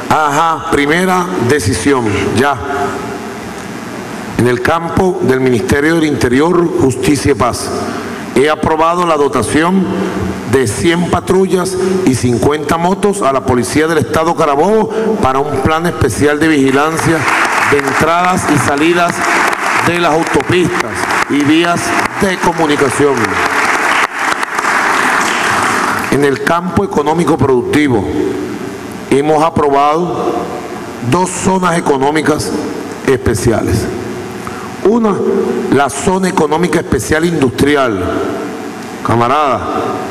Ajá, primera decisión, ya. En el campo del Ministerio del Interior, Justicia y Paz, he aprobado la dotación de 100 patrullas y 50 motos a la Policía del Estado Carabobo para un plan especial de vigilancia de entradas y salidas de las autopistas y vías de comunicación. En el campo económico productivo, hemos aprobado 2 zonas económicas especiales. Una, la zona económica especial industrial, camarada,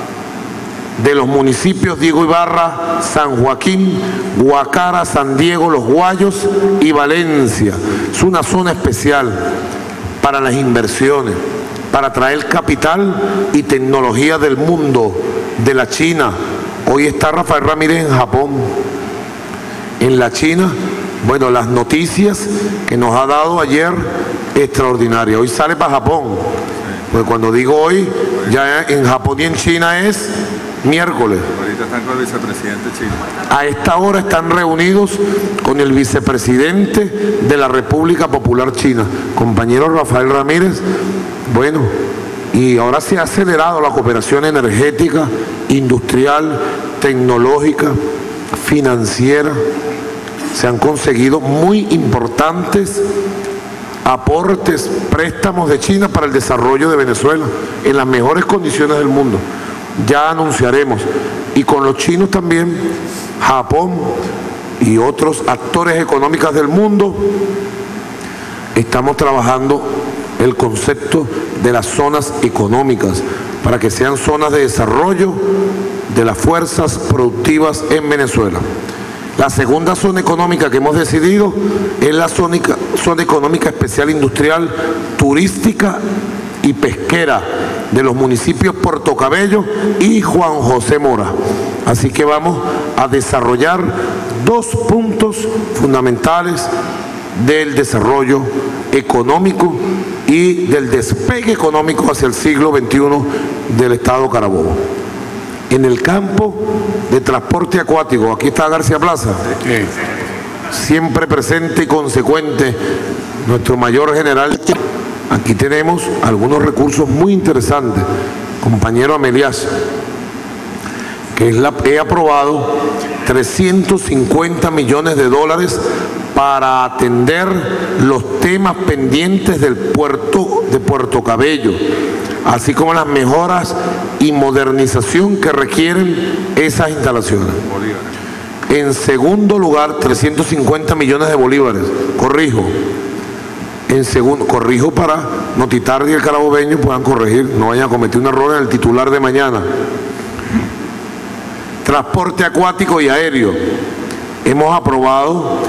de los municipios Diego Ibarra, San Joaquín, Guacara, San Diego, Los Guayos y Valencia. Es una zona especial para las inversiones, para traer capital y tecnología del mundo, de la China. Hoy está Rafael Ramírez en Japón. En la China, bueno, las noticias que nos ha dado ayer, extraordinarias. Hoy sale para Japón. Pues cuando digo hoy, ya en Japón y en China es miércoles. Ahorita están con el vicepresidente chino. A esta hora están reunidos con el vicepresidente de la República Popular China, compañero Rafael Ramírez. Bueno, y ahora se ha acelerado la cooperación energética, industrial, tecnológica, financiera. Se han conseguido muy importantes aportes, préstamos de China para el desarrollo de Venezuela en las mejores condiciones del mundo. Ya anunciaremos. Y con los chinos también, Japón y otros actores económicos del mundo, estamos trabajando el concepto de las zonas económicas para que sean zonas de desarrollo de las fuerzas productivas en Venezuela. La segunda zona económica que hemos decidido es la zona económica especial industrial, turística y pesquera de los municipios Puerto Cabello y Juan José Mora. Así que vamos a desarrollar 2 puntos fundamentales del desarrollo económico y del despegue económico hacia el siglo XXI del Estado Carabobo. En el campo de transporte acuático, aquí está García Plaza, siempre presente y consecuente nuestro mayor general. Aquí tenemos algunos recursos muy interesantes, compañero Amelias, que he aprobado 350 millones de dólares para atender los temas pendientes del puerto de Puerto Cabello, así como las mejoras y modernización que requieren esas instalaciones. En segundo lugar, 350 millones de bolívares, corrijo para Notitardi y el carabobeño puedan corregir, no vayan a cometer un error en el titular de mañana. Transporte acuático y aéreo, hemos aprobado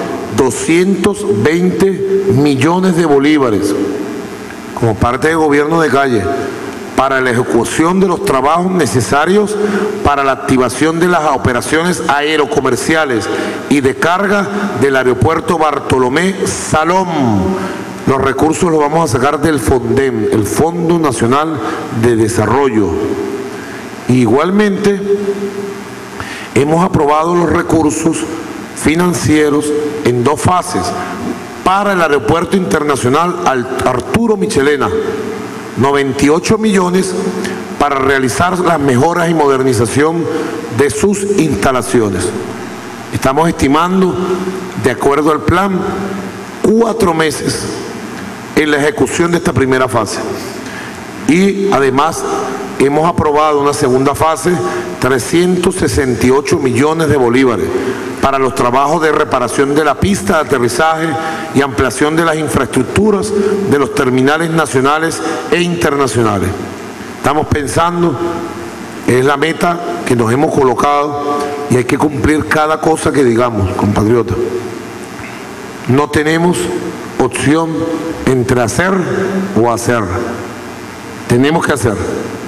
220 millones de bolívares como parte del gobierno de calle para la ejecución de los trabajos necesarios para la activación de las operaciones aerocomerciales y de carga del aeropuerto Bartolomé Salom. Los recursos los vamos a sacar del FONDEM, el Fondo Nacional de Desarrollo. Igualmente, hemos aprobado los recursos financieros en 2 fases para el Aeropuerto Internacional Arturo Michelena, 98 millones para realizar las mejoras y modernización de sus instalaciones. Estamos estimando, de acuerdo al plan, 4 meses en la ejecución de esta primera fase. Y además hemos aprobado una segunda fase, 368 millones de bolívares para los trabajos de reparación de la pista de aterrizaje y ampliación de las infraestructuras de los terminales nacionales e internacionales. Estamos pensando, es la meta que nos hemos colocado y hay que cumplir cada cosa que digamos, compatriotas. No tenemos opción entre hacer o hacer. Tenemos que hacer.